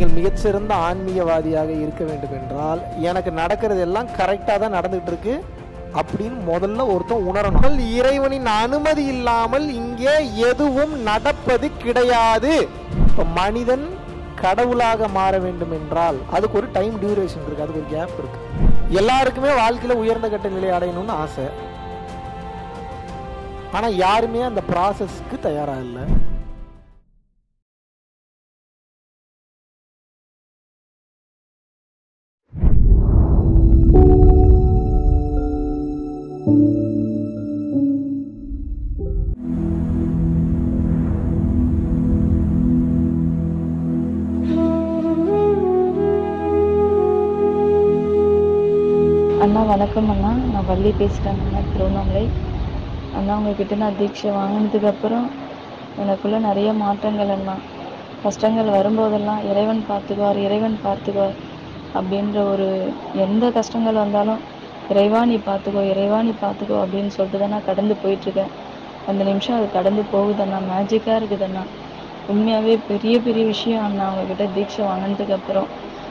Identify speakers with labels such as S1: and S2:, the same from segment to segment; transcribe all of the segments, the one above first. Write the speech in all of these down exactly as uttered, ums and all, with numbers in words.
S1: நீங்கள் மிகச்சிறந்த ஆன்மீகவாதியாக இருக்க வேண்டும் என்றால் எனக்கு நடக்கிறது எல்லாம் கரெக்டாக தான் நடந்துகிட்டு இருக்கு அப்படின்னு முதல்ல ஒருத்தன் உணரணும். இறைவனின் அனுமதி இல்லாமல் இங்கே எதுவும் நடப்பது கிடையாது. இப்போ மனிதன் கடவுளாக மாற வேண்டும் என்றால் அதுக்கு ஒரு டைம் டியூரேஷன் இருக்கு, அதுக்கு ஒரு கேப் இருக்கு. எல்லாருக்குமே வாழ்க்கையில உயர்ந்த கட்ட நிலை அடையணும்னு ஆசை, ஆனா யாருமே அந்த ப்ராசஸ்க்கு தயாரா இல்லை.
S2: அண்ணா வணக்கம் அண்ணா, நான் வள்ளி பேசுகிறேன் அண்ணா, திருவண்ணாமலை அண்ணா. உங்ககிட்ட நான் தீட்சை வாங்கினதுக்கப்புறம் எனக்குள்ளே நிறைய மாற்றங்கள் அண்ணா. கஷ்டங்கள் வரும்போதெல்லாம் இறைவன் பார்த்துக்குவார் இறைவன் பார்த்துக்குவார் அப்படின்ற ஒரு எந்த கஷ்டங்கள் வந்தாலும் இறைவா நீ பார்த்துக்கோ இறைவா நீ பார்த்துக்கோ அப்படின்னு சொல்லிட்டு தான் நான் கடந்து போயிட்டுருக்கேன். அந்த நிமிஷம் அது கடந்து போகுதண்ணா, மேஜிக்காக இருக்குதுண்ணா. உண்மையாகவே பெரிய பெரிய விஷயம் அண்ணா. உங்ககிட்ட தீட்சை வாங்கினதுக்கப்புறம்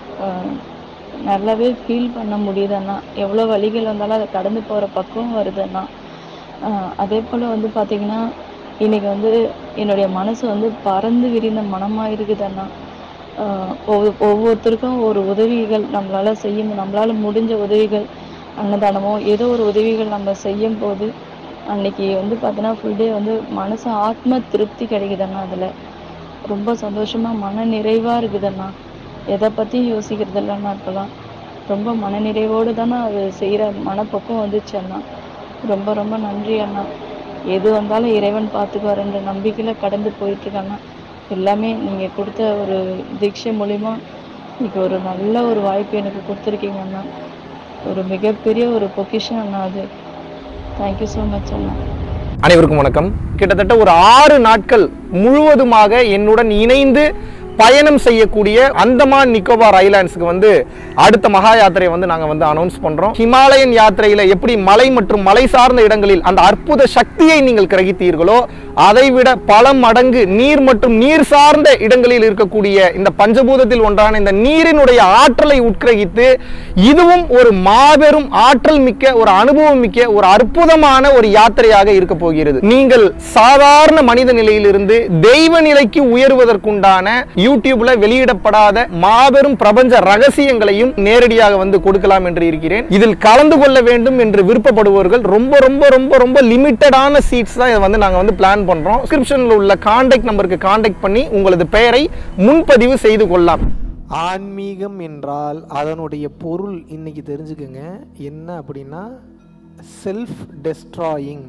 S2: நல்லாவே ஃபீல் பண்ண முடியுதுண்ணா. எவ்வளோ வலிகள் வந்தாலும் அதை கடந்து போகிற பக்குவம் வருதுண்ணா. அதே போல் வந்து பார்த்திங்கன்னா இன்றைக்கி வந்து என்னுடைய மனசு வந்து பறந்து விரிந்த மனமாக இருக்குதுண்ணா. ஒவ்வொரு ஒவ்வொருத்தருக்கும் ஒரு உதவிகள் நம்மளால் செய்யும், நம்மளால் முடிஞ்ச உதவிகள், அன்னதானமோ ஏதோ ஒரு உதவிகள் நம்ம செய்யும் போது அன்றைக்கி வந்து பார்த்தீங்கன்னா ஃபுல் டே வந்து மனசு ஆத்ம திருப்தி கிடைக்குதுண்ணா. அதில் ரொம்ப சந்தோஷமாக மன நிறைவாக இருக்குதுண்ணா. எதை பற்றியும் யோசிக்கிறது இல்லைன்னா இப்போலாம் ரொம்ப மனநிறைவோடு தானே அது செய்கிற மனப்பக்குவம் வந்துச்சு அண்ணா. ரொம்ப ரொம்ப நன்றி அண்ணா. எது வந்தாலும் இறைவன் பார்த்துக்குவாருன்ற நம்பிக்கையில் கடந்து போயிட்டுருக்காண்ணா. எல்லாமே நீங்கள் கொடுத்த ஒரு தீட்சை மூலிமா இன்னைக்கு ஒரு நல்ல ஒரு வாய்ப்பு எனக்கு கொடுத்துருக்கீங்க அண்ணா. ஒரு மிகப்பெரிய ஒரு பொக்கிஷன் அண்ணா அது. தேங்க்யூ ஸோ மச் அண்ணா.
S3: அனைவருக்கும் வணக்கம். கிட்டத்தட்ட ஒரு ஆறு நாட்கள் முழுவதுமாக என்னுடன் இணைந்து பயணம் செய்யக்கூடிய அந்தமான் நிக்கோபார் ஐலாண்ட்ஸ்க்கு வந்து அடுத்த மகா யாத்திரையை வந்து நாங்கள் வந்து அனௌன்ஸ் பண்றோம். ஹிமாலயன் யாத்திரையில எப்படி மலை மற்றும் மலை சார்ந்த இடங்களில் அந்த அற்புத சக்தியை நீங்கள் கிரகித்தீர்களோ அதைவிட பல மடங்கு நீர் மற்றும் நீர் சார்ந்த இடங்களில் இருக்கக்கூடிய இந்த பஞ்சபூதத்தில் ஒன்றான இந்த நீரினுடைய ஆற்றலை உட்கிரகித்து இதுவும் ஒரு மாபெரும் ஆற்றல் மிக்க ஒரு அனுபவம் மிக்க ஒரு அற்புதமான ஒரு யாத்திரையாக இருக்க போகிறது. நீங்கள் சாதாரண மனித நிலையிலிருந்து தெய்வ நிலைக்கு உயர்வதற்குண்டான யூடியூப்ல வெளியிடப்படாத மாபெரும் பிரபஞ்ச ரகசியங்களையும் நேரடியாக வந்து கொடுக்கலாம் என்று இருக்கிறேன். இதில் கலந்து கொள்ள வேண்டும் என்று விருப்பப்படுபவர்கள் ரொம்ப ரொம்ப ரொம்ப ரொம்ப லிமிட்டடான சீட்ஸ் தான் இதை வந்து நாங்க வந்து பிளான் பண்றோம். டிஸ்கிரிப்ஷன்ல உள்ள கான்டாக்ட் நம்பருக்கு கான்டாக்ட் பண்ணி உங்களது பெயரை முன்பதிவு செய்து கொள்ளலாம்.
S1: ஆன்மீகம் என்றால் அதனுடைய பொருள் இன்னைக்கு தெரிஞ்சுக்கங்க என்ன அப்படின்னா செல்ஃப் டெஸ்ட்ராயிங்,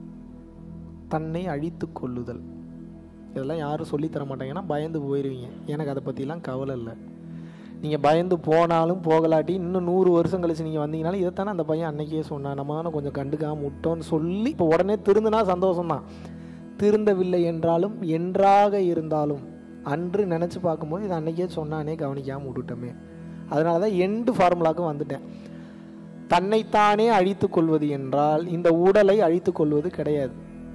S1: தன்னை அழித்து கொள்ளுதல். இதெல்லாம் யாரும் சொல்லித்தர மாட்டாங்கன்னா பயந்து போயிடுவீங்க. எனக்கு அதை பற்றிலாம் கவலை இல்லை. நீங்கள் பயந்து போனாலும் போகலாட்டி இன்னும் நூறு வருஷம் கழிச்சு நீங்கள் வந்தீங்கனாலும் இதைத்தானே அந்த பையன் அன்னைக்கே சொன்னான், நம்ம தானே கொஞ்சம் கண்டுக்காமல் விட்டோன்னு சொல்லி இப்போ உடனே திருந்தினா சந்தோஷம்தான். திருந்தவில்லை என்றாலும் என்றாக இருந்தாலும் அன்று நினச்சி பார்க்கும்போது இது அன்னைக்கே சொன்னானே கவனிக்காமல் விட்டுட்டோமே. அதனால தான் எண்டு ஃபார்முலாவுக்கு வந்துட்டேன். தன்னைத்தானே அழித்து கொள்வது என்றால் இந்த உடலை அழித்து கொள்வது கிடையாது.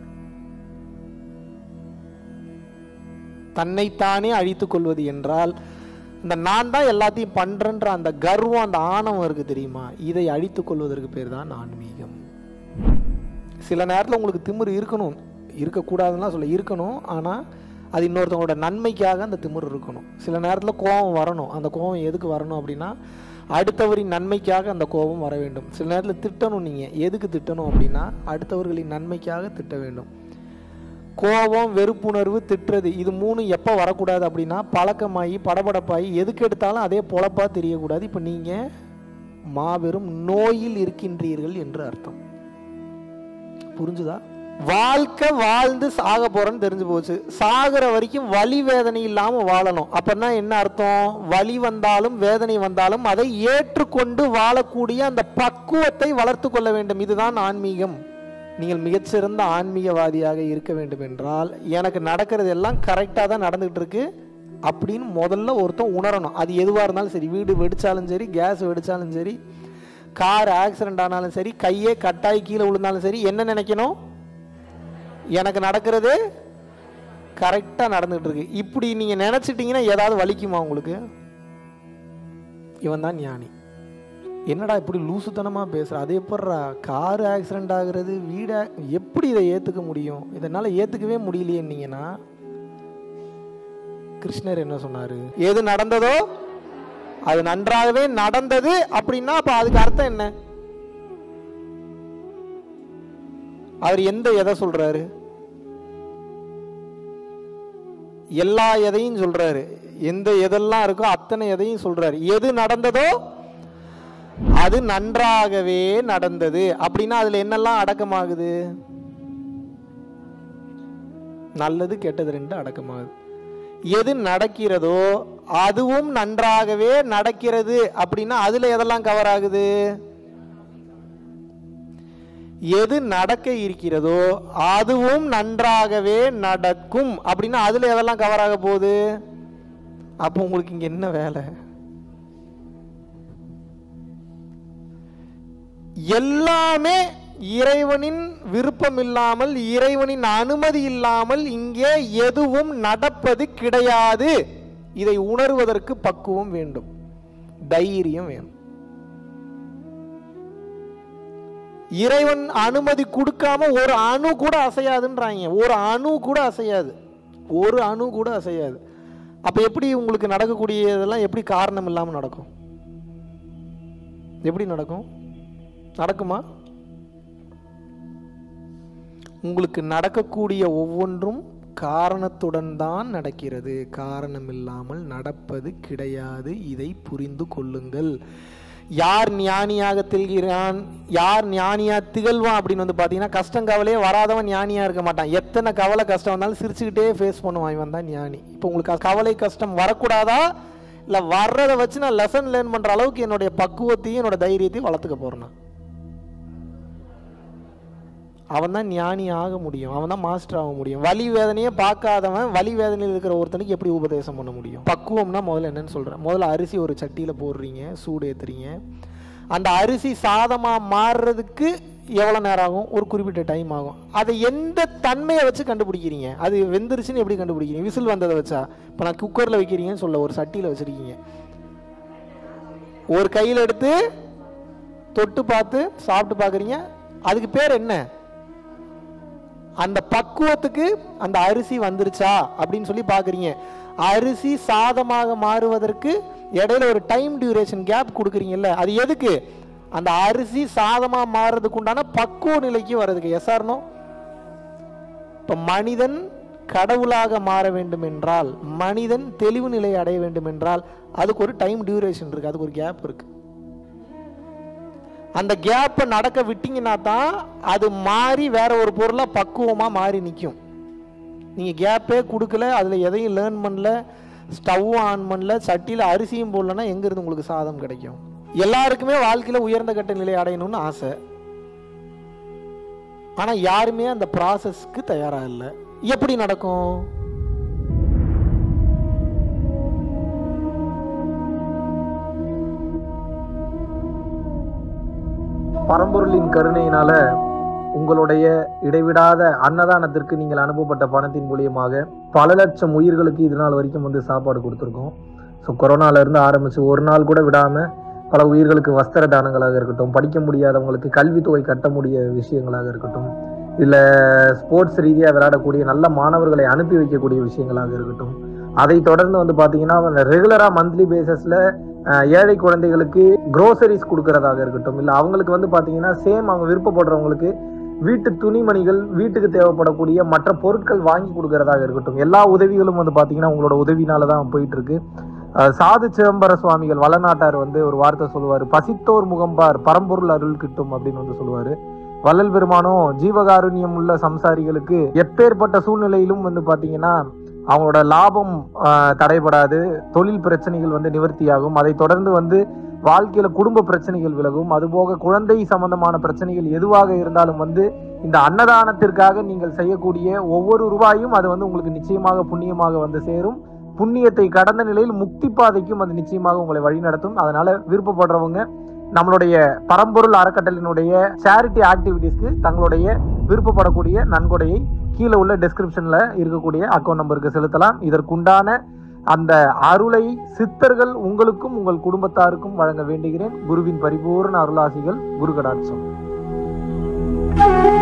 S1: தன்னைத்தானே அழித்து கொள்வது என்றால் இந்த நான் தான் எல்லாத்தையும் பண்றேன்ற அந்த கர்வம், அந்த ஆணவம் இருக்கு தெரியுமா, இதை அழித்து கொள்வதற்கு பேர் தான் ஆன்மீகம். சில நேரத்தில் உங்களுக்கு திமிரு இருக்கணும், இருக்கக்கூடாதுன்னா சொல்ல இருக்கணும், ஆனால் அது இன்னொருத்தவங்களோட நன்மைக்காக அந்த திமிரு இருக்கணும். சில நேரத்தில் கோபம் வரணும். அந்த கோபம் எதுக்கு வரணும் அப்படின்னா அடுத்தவரின் நன்மைக்காக அந்த கோபம் வர வேண்டும். சில நேரத்தில் திட்டணும். நீங்கள் எதுக்கு திட்டணும் அப்படின்னா அடுத்தவர்களின் நன்மைக்காக திட்ட வேண்டும். கோபம், வெறுப்புணர்வு, திட்டுறது இது மூணு எப்போ வரக்கூடாது அப்படின்னா பழக்கமாகி படபடப்பாகி எதுக்கு எடுத்தாலும் அதே பொழப்பாக தெரியக்கூடாது. இப்போ நீங்கள் மாபெரும் நோயில் இருக்கின்றீர்கள் என்று அர்த்தம். புரிஞ்சுதா? வாழ்க்கை வாழ்ந்து சாக போறேன்னு தெரிஞ்சு போச்சு. சாகிற வரைக்கும் வலி வேதனை இல்லாமல் வாழணும். அப்படின்னா என்ன அர்த்தம்? வலி வந்தாலும் வேதனை வந்தாலும் அதை ஏற்றுக்கொண்டு வாழக்கூடிய அந்த பக்குவத்தை வளர்த்து கொள்ள வேண்டும். இதுதான் ஆன்மீகம். நீங்கள் மிகச்சிறந்த ஆன்மீகவாதியாக இருக்க வேண்டும் என்றால் எனக்கு நடக்கிறது எல்லாம் கரெக்டாக தான் நடந்துகிட்டு இருக்கு அப்படின்னு முதல்ல ஒருத்தன் உணரணும். அது எதுவாக இருந்தாலும் சரி, வீடு வெடிச்சாலும் சரி, கேஸ் வெடிச்சாலும் சரி, கார் ஆக்சிடென்ட் ஆனாலும் சரி, கையே கட்டாயி கீழே விழுந்தாலும் சரி, என்ன நினைக்கணும்? எனக்கு நடக்கிறது கரெக்டாக நடந்துகிட்டு இருக்கு. இப்படி நீங்கள் நினச்சிட்டிங்கன்னா ஏதாவது வலிக்குமா உங்களுக்கு? இவன் தான் ஞானி. என்னடா இப்படி லூசுத்தனமாக பேசுகிற, அது எப்பட்றா காரு ஆக்சிடெண்ட் ஆகுறது, வீடை எப்படி இதை ஏற்றுக்க முடியும், இதனால் ஏற்றுக்கவே முடியலையேன்னீங்கன்னா கிருஷ்ணர் என்ன சொன்னார்? எது நடந்ததோ அது நன்றாகவே நடந்தது அப்படின்னா அப்போ அதுக்கு அர்த்தம் என்ன? அவர் எந்த எதை சொல்றாரு? எல்லா எதையும் சொல்றாரு. எந்த எதெல்லாம் இருக்கோ அத்தனை எதையும் சொல்றாரு. எது நடந்ததோ அது நன்றாகவே நடந்தது அப்படின்னா அதுல என்னெல்லாம் அடக்கமாகுது? நல்லது கெட்டது ரெண்டு அடக்கமாகுது. எது நடக்கிறதோ அதுவும் நன்றாகவே நடக்கிறது அப்படின்னா அதுல எதெல்லாம் கவர் ஆகுது? எது நடக்க இருக்கிறதோ அதுவும் நன்றாகவே நடக்கும் அப்படின்னா அதுல எதெல்லாம் கவர் ஆக போகுது? அப்போ உங்களுக்கு இங்க என்ன வேலை? எல்லாமே இறைவனின் விருப்பம் இல்லாமல், இறைவனின் அனுமதி இல்லாமல் இங்கே எதுவும் நடப்பது கிடையாது. இதை உணர்வதற்கு பக்குவம் வேண்டும், தைரியம் வேணும். இறைவன் அனுமதி கொடுக்காம ஒரு அணு கூட அசையாதுன்றாங்க. ஒரு அணு கூட அசையாது, ஒரு அணு கூட அசையாது. அப்ப எப்படி உங்களுக்கு நடக்கக்கூடியதெல்லாம் எப்படி காரணம் இல்லாமல் நடக்கும்? எப்படி நடக்கும்? நடக்குமா? உங்களுக்கு நடக்கக்கூடிய ஒவ்வொன்றும் காரணத்துடன் தான் நடக்கிறது, காரணம் இல்லாமல் நடப்பது கிடையாது. இதை புரிந்து கொள்ளுங்கள். யார் ஞானியாக திகழ்கிறான், யார் ஞானியா திகழ்வான் அப்படின்னு வந்து பார்த்தீங்கன்னா கஷ்டம் கவலையே வராதவன் ஞானியா இருக்க மாட்டான். எத்தனை கவலை கஷ்டம் வந்தாலும் சிரிச்சுக்கிட்டே ஃபேஸ் பண்ணுவான், இவன் தான் ஞானி. இப்போ உங்களுக்கு கவலை கஷ்டம் வரக்கூடாதா, இல்லை வர்றதை வச்சு நான் லெசன் லேர்ன் பண்ணுற அளவுக்கு என்னுடைய பக்குவத்தையும் என்னோட தைரியத்தையும் வளர்த்துக்க போறேன்னா அவன் தான் ஞானி ஆக முடியும், அவன் தான் மாஸ்டர் ஆக முடியும். வலி வேதனையே பார்க்காதவன் வலி வேதனையில் இருக்கிற ஒருத்தனுக்கு எப்படி உபதேசம் பண்ண முடியும்? பக்குவம்னா முதல்ல என்னன்னு சொல்கிறேன். முதல்ல அரிசி ஒரு சட்டியில் போடுறீங்க, சூடு ஏற்றுறீங்க. அந்த அரிசி சாதமாக மாறுறதுக்கு எவ்வளோ நேரம் ஆகும்? ஒரு குறிப்பிட்ட டைம் ஆகும். அதை எந்த தன்மையை வச்சு கண்டுபிடிக்கிறீங்க? அது வெந்துருச்சுன்னு எப்படி கண்டுபிடிக்கிறீங்க? விசில் வந்ததை வச்சா? இப்போ நான் குக்கரில் வைக்கிறீங்கன்னு சொல்ல, ஒரு சட்டியில் வச்சுருக்கீங்க, ஒரு கையில் எடுத்து தொட்டு பார்த்து சாப்பிட்டு பார்க்குறீங்க, அதுக்கு பேர் என்ன? அந்த பக்குவத்துக்கு அந்த அரிசி வந்துருச்சா அப்படின்னு சொல்லி பார்க்குறீங்க. அரிசி சாதமாக மாறுவதற்கு இடையில ஒரு டைம் டியூரேஷன் கேப் கொடுக்குறீங்கல்ல, அது எதுக்கு? அந்த அரிசி சாதமாக மாறுறதுக்கு உண்டான பக்குவ நிலைக்கு வர்றதுக்கு. Yes or no? இப்போ மனிதன் கடவுளாக மாற வேண்டும் என்றால், மனிதன் தெளிவு நிலையை அடைய வேண்டும் என்றால் அதுக்கு ஒரு டைம் டியூரேஷன் இருக்கு, அதுக்கு ஒரு கேப் இருக்கு. அந்த கேப்பை நடக்க விட்டீங்கன்னா தான் அது மாறி வேற ஒரு பொருளாக பக்குவமாக மாறி நிற்கும். நீங்கள் கேப்பே கொடுக்கல, அதில் எதையும் லேர்ன் பண்ணல, ஸ்டவ்வும் ஆன் பண்ணல, சட்டியில் அரிசியும் போடலன்னா எங்கேருந்து உங்களுக்கு சாதம் கிடைக்கும்? எல்லாருக்குமே வாழ்க்கையில் உயர்ந்த கட்ட நிலை அடையணும்னு ஆசை, ஆனால் யாருமே அந்த ப்ராசஸ்க்கு தயாராக இல்லை. எப்படி நடக்கும்?
S4: பரம்பொருளின் கருணையினால உங்களுடைய இடைவிடாத அன்னதானத்திற்கு நீங்கள் அனுப்பப்பட்ட பணத்தின் மூலியமாக பல லட்சம் உயிர்களுக்கு இது நாள் வரைக்கும் வந்து சாப்பாடு கொடுத்துருக்கோம். ஸோ கொரோனாலேருந்து ஆரம்பித்து ஒரு நாள் கூட விடாமல் பல உயிர்களுக்கு வஸ்திர தானங்களாக இருக்கட்டும், படிக்க முடியாதவங்களுக்கு கல்வித்தொகை கட்ட முடிய விஷயங்களாக இருக்கட்டும், இல்லை ஸ்போர்ட்ஸ் ரீதியாக விளையாடக்கூடிய நல்ல மாணவர்களை அனுப்பி வைக்கக்கூடிய விஷயங்களாக இருக்கட்டும், அதை தொடர்ந்து வந்து பார்த்தீங்கன்னா ரெகுலராக மந்த்லி பேசிஸில் ஏழை குழந்தைகளுக்கு க்ரோசரிஸ் கொடுக்கறதாக இருக்கட்டும், இல்லை அவங்களுக்கு வந்து பார்த்தீங்கன்னா சேம் அவங்க விருப்பப்படுறவங்களுக்கு வீட்டு துணிமணிகள், வீட்டுக்கு தேவைப்படக்கூடிய மற்ற பொருட்கள் வாங்கி கொடுக்கறதாக இருக்கட்டும், எல்லா உதவிகளும் வந்து பார்த்தீங்கன்னா உங்களோட உதவினால தான் போயிட்டு இருக்கு. சாது சிதம்பர சுவாமிகள் வளநாட்டார் வந்து ஒரு வார்த்தை சொல்லுவார், பசித்தோர் முகம்பார் பரம்பொருள் அருள் கிட்டும் அப்படின்னு வந்து சொல்லுவார். வள்ளல் பெருமானும் ஜீவகாருண்யம் உள்ள சம்சாரிகளுக்கு எப்பேற்பட்ட சூழ்நிலையிலும் வந்து பார்த்தீங்கன்னா அவங்களோட லாபம் தடைபடாது, தொழில் பிரச்சனைகள் வந்து நிவர்த்தியாகும், அதை தொடர்ந்து வந்து வாழ்க்கையில குடும்ப பிரச்சனைகள் விலகும், அதுபோக குழந்தை சம்பந்தமான பிரச்சனைகள் எதுவாக இருந்தாலும் வந்து இந்த அன்னதானத்திற்காக நீங்கள் செய்யக்கூடிய ஒவ்வொரு ரூபாயும் அது வந்து உங்களுக்கு நிச்சயமாக புண்ணியமாக வந்து சேரும். புண்ணியத்தை கடந்த நிலையில் முக்தி பாதைக்கும் அது நிச்சயமாக உங்களை வழி நடத்தும். அதனால விருப்பப்படுறவங்க நம்மளுடைய பரம்பொருள் அறக்கட்டளையினுடைய சேரிட்டி ஆக்டிவிட்டீஸ்க்கு தங்களுடைய விருப்பப்படக்கூடிய நன்கொடையை கீழே உள்ள டெஸ்கிரிப்ஷன்ல இருக்கக்கூடிய அக்கௌண்ட் நம்பருக்கு செலுத்தலாம். இதற்குண்டான அந்த அருளை சித்தர்கள் உங்களுக்கும் உங்கள் குடும்பத்தாருக்கும் வழங்க வேண்டுகிறேன். குருவின் பரிபூர்ண அருளாசிகள். குரு கடாட்சம்.